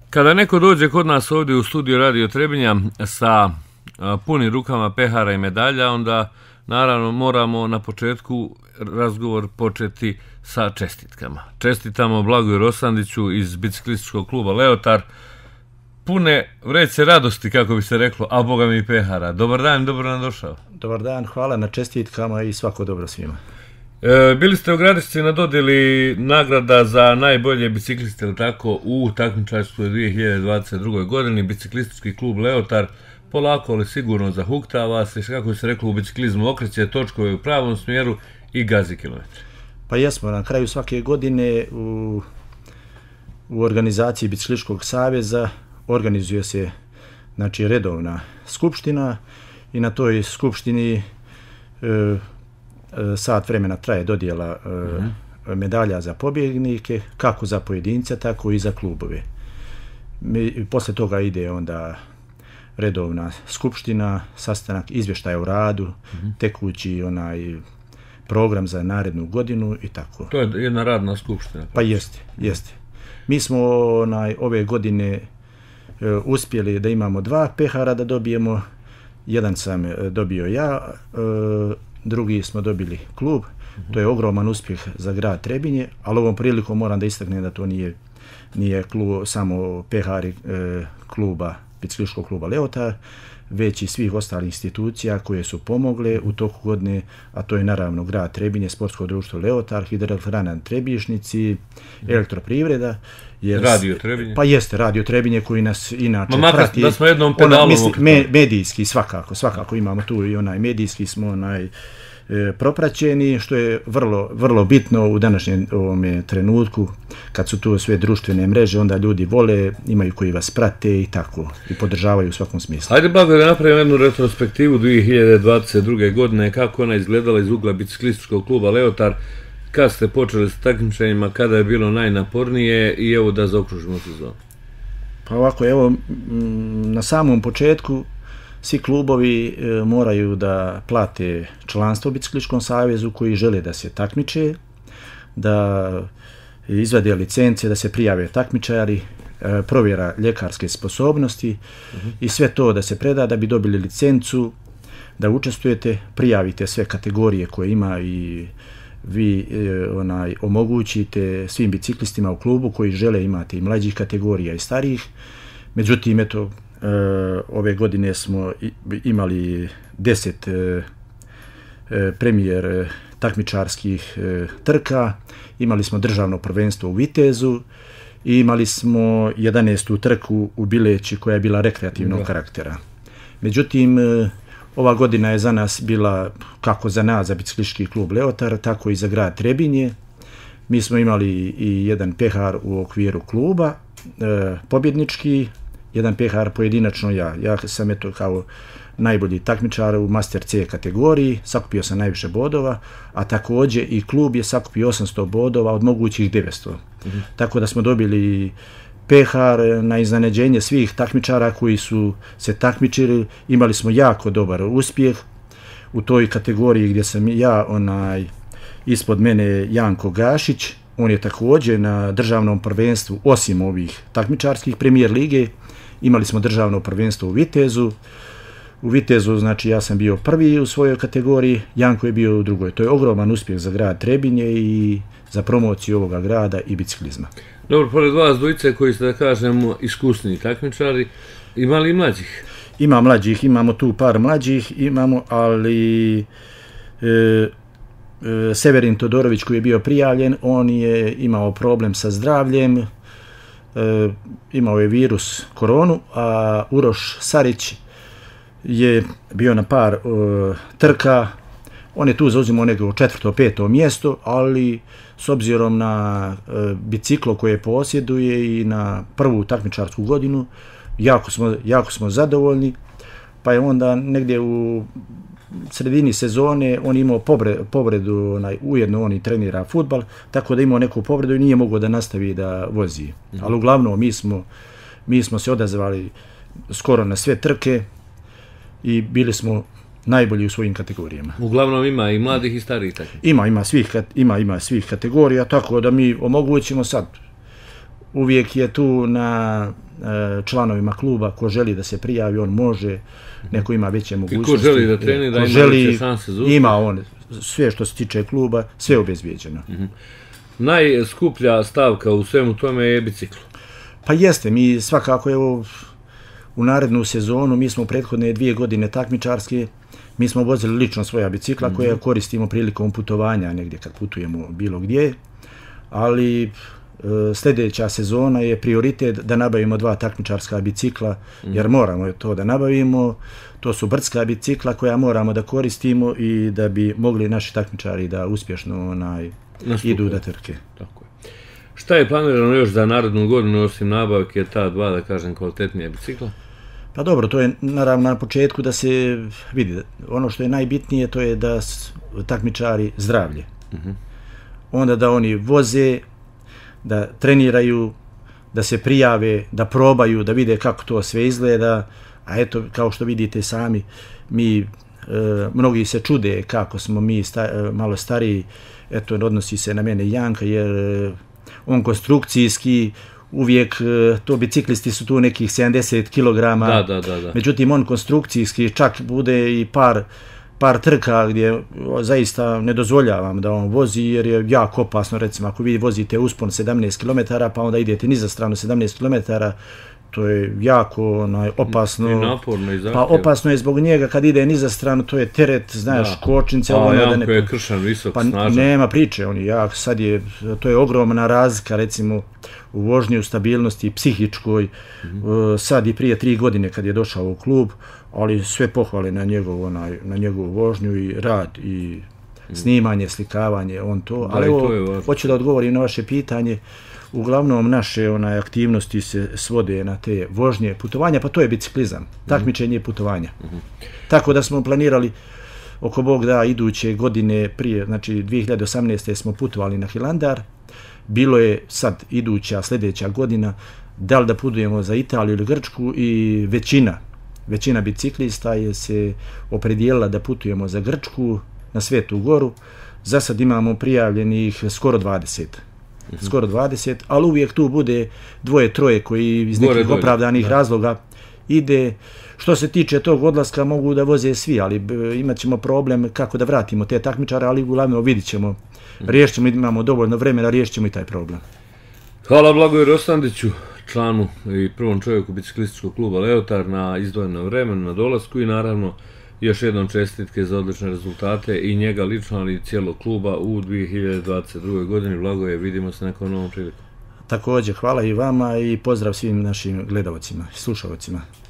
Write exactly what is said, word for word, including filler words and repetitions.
Kada neko dođe kod nas ovdje u studio Radio Trebinja sa punim rukama pehara i medalja, onda naravno moramo na početku razgovor početi sa čestitkama. Čestitamo Blagoju Rosandiću iz biciklističkog kluba Leotar. Pune vreće radosti, kako bi se reklo, a boga mi pehara. Dobar dan, dobro nam došao. Dobar dan, hvala na čestitkama i svako dobro svima. E, bili ste u Gradišci na dodjeli nagrada za najbolje bicikliste, ili tako, u takmičarskoj dvije hiljade dvadeset druge. godini. Biciklistički klub Leotar polako ali sigurno zahuktava se, kako se reklo u biciklizmu, okreće točkove u pravom smjeru i gazi kilometre. Pa jesmo, na kraju svake godine u, u organizaciji Biciklističkog saveza organizuje se, znači, redovna skupština i na toj skupštini e, e, sat vremena traje dodjela e, uh-huh. medalja za pobjednike, kako za pojedince, tako i za klubove. Mi, posle toga ide onda redovna skupština, sastanak izvještaja o radu, uh-huh. tekući onaj program za narednu godinu i tako. To je jedna radna skupština. Pa jeste, jeste. Mi smo onaj, ove godine e, uspjeli da imamo dva pehara da dobijemo. Jedan sam dobio ja, e, drugi smo dobili klub. Uh-huh. To je ogroman uspjeh za grad Trebinje, ali ovom prilikom moram da istaknem da to nije, nije klub, samo pehari e, kluba, biciklističkog kluba Leotar, već i svih ostalih institucija koje su pomogle u toku godine, a to je naravno grad Trebinje, sportsko društvo Leotar, Hidroelektrana Trebišnici, Elektroprivreda. Jer, Radio Trebinje. Pa jeste, Radio Trebinje koji nas inače Ma, prati. Da smo jednom pedalom. Ona, me, medijski svakako, svakako imamo tu i onaj medijski smo onaj e, propraćeni, što je vrlo, vrlo bitno u današnjem ovome trenutku, kad su tu sve društvene mreže, onda ljudi vole, imaju koji vas prate i tako, i podržavaju u svakom smislu. Hajde, Blago, da napravimo jednu retrospektivu dvije hiljade dvadeset druge. godine, kako ona izgledala iz ugla biciklističkog kluba Leotar, kad ste počeli s takmičenjima, kada je bilo najnapornije i evo da zaokružimo sezonu. Pa ovako, evo, na samom početku svi klubovi e, moraju da plate članstvo u Biciklističkom savezu koji žele da se takmiče, da izvade licence, da se prijave takmičari, e, provjera ljekarske sposobnosti uh-huh. i sve to da se preda da bi dobili licencu, da učestvujete, prijavite sve kategorije koje ima i vi e, onaj, omogućite svim biciklistima u klubu koji žele imati i mlađih kategorija i starijih. Međutim, eto, e, ove godine smo imali deset e, e, premijer e, takmičarskih e, trka, imali smo državno prvenstvo u Vitezu i imali smo jedanaestu trku u Bileći koja je bila rekreativnog karaktera. Međutim, e, ova godina je za nas bila, kako za nas, za biciklistički klub Leotar, tako i za grad Trebinje. Mi smo imali i jedan pehar u okviru kluba, e, pobjednički, jedan pehar pojedinačno ja. Ja sam eto kao najbolji takmičar u Master C kategoriji, sakupio sam najviše bodova, a također i klub je sakupio osamsto bodova od mogućih devetsto. Mm-hmm. Tako da smo dobili pehar na iznenađenje svih takmičara koji su se takmičili. Imali smo jako dobar uspjeh u toj kategoriji gdje sam ja, onaj, ispod mene Janko Gašić, on je također na državnom prvenstvu, osim ovih takmičarskih premijer lige, imali smo državno prvenstvo u Vitezu. U Vitezu, znači, ja sam bio prvi u svojoj kategoriji, Janko je bio u drugoj. To je ogroman uspjeh za grad Trebinje i za promociju ovoga grada i biciklizma. Dobro, pored vas dvojice koji ste, da kažemo, iskusni takmičari, ima li mlađih? Ima mlađih, imamo tu par mlađih, imamo, ali e, e, Severin Todorović koji je bio prijavljen, on je imao problem sa zdravljem, e, imao je virus koronu, a Uroš Sarić je bio na par e, trka, on je tu zauzimao nego četvrto, peto mjesto, ali s obzirom na e, biciklo koje posjeduje i na prvu takmičarsku godinu, jako smo, jako smo zadovoljni, pa je onda negdje u sredini sezone on imao pobre, povredu, onaj, ujedno on i trenira fudbal, tako da imao neku povredu i nije mogao da nastavi da vozi. Mm-hmm. Ali uglavnom mi smo, mi smo se odazvali skoro na sve trke i bili smo najbolji u svojim kategorijama. Uglavnom ima i mladih i starijih. Ima, ima svih, ima, ima svih kategorija, tako da mi omogućimo sad. Uvijek je tu na članovima kluba, ko želi da se prijavi, on može, neko ima veće mogućnosti. I ko želi da trenira, ima veće šanse za uspjeh. Ima on sve što se tiče kluba, sve je obezbijeđeno. Mm-hmm. Najskuplja stavka u svemu tome je bicikl. Pa jeste, mi svakako evo u narednu sezonu, mi smo u prethodne dvije godine takmičarske, mi smo vozili lično svoja bicikla mm-hmm. koja koristimo prilikom putovanja negdje kad putujemo bilo gdje, ali e, sljedeća sezona je prioritet da nabavimo dva takmičarska bicikla, mm-hmm. jer moramo to da nabavimo. To su brdska bicikla koja moramo da koristimo i da bi mogli naši takmičari da uspješno onaj, idu da trke. Tako je. Šta je planirano još za narednu godinu osim nabavke ta dva, da kažem, kvalitetnije bicikla? Pa dobro, to je naravno na početku da se vidi. Ono što je najbitnije to je da takmičari zdravlje. Uh-huh. Onda da oni voze, da treniraju, da se prijave, da probaju, da vide kako to sve izgleda. A eto, kao što vidite sami, mi, e, mnogi se čude kako smo mi sta, malo stariji. Eto, odnosi se na mene Janka, jer e, on konstrukcijski, uvijek to biciklisti su tu nekih sedamdeset kilograma, da, da, da, da. Međutim on konstrukcijski čak bude i par, par trka gdje zaista ne dozvoljavam da on vozi jer je jako opasno, recimo ako vi vozite uspon sedamnaest kilometara pa onda idete niza stranu sedamnaest kilometara, to je jako onaj, opasno. I naporno i zahtjevno. Pa opasno je zbog njega kad ide niza stranu, to je teret, znaš, da. Kočnice. A ono, Janko da ne... je kršan, visok, pa, snažan. Nema priče, on je jak, sad je, to je ogromna razlika, recimo, u vožnji, u stabilnosti, psihičkoj, mm-hmm. uh, sad i prije tri godine kad je došao u klub, ali sve pohvale na njegovu, onaj, na njegovu vožnju i rad i mm. snimanje, slikavanje, on to. Da, ali evo, to hoću da odgovorim na vaše pitanje. Uglavnom naše onaj, aktivnosti se svode na te vožnje, putovanja, pa to je biciklizam, mm-hmm. takmičenje putovanja. Mm-hmm. Tako da smo planirali oko Bog da iduće godine prije, znači dvije hiljade osamnaeste. smo putovali na Hilandar, bilo je sad iduća, sljedeća godina, da li da putujemo za Italiju ili Grčku i većina, većina biciklista je se opredijelila da putujemo za Grčku na Svetu Goru. Za sad imamo prijavljenih skoro dvadeset. Mm-hmm. Skoro dvadeset, ali uvijek tu bude dvoje, troje koji iz nekih Gore, opravdanih da. razloga ide. Što se tiče tog odlaska mogu da voze svi, ali imat ćemo problem kako da vratimo te takmičare, ali uglavnom vidit ćemo. Mm-hmm. Riješit ćemo, imamo dovoljno vremena, riješit ćemo i taj problem. Hvala Blagoju Rostandiću, članu i prvom čovjeku biciklističkog kluba Leotar na izdvojenom vremenu, na dolasku i naravno još jednom čestitke za odlične rezultate i njega lično, ali i cijelog kluba u dvije hiljade dvadeset druge. godini. Blagoje, vidimo se nekom novom priliku. Također, hvala i vama i pozdrav svim našim gledalcima i slušalcima.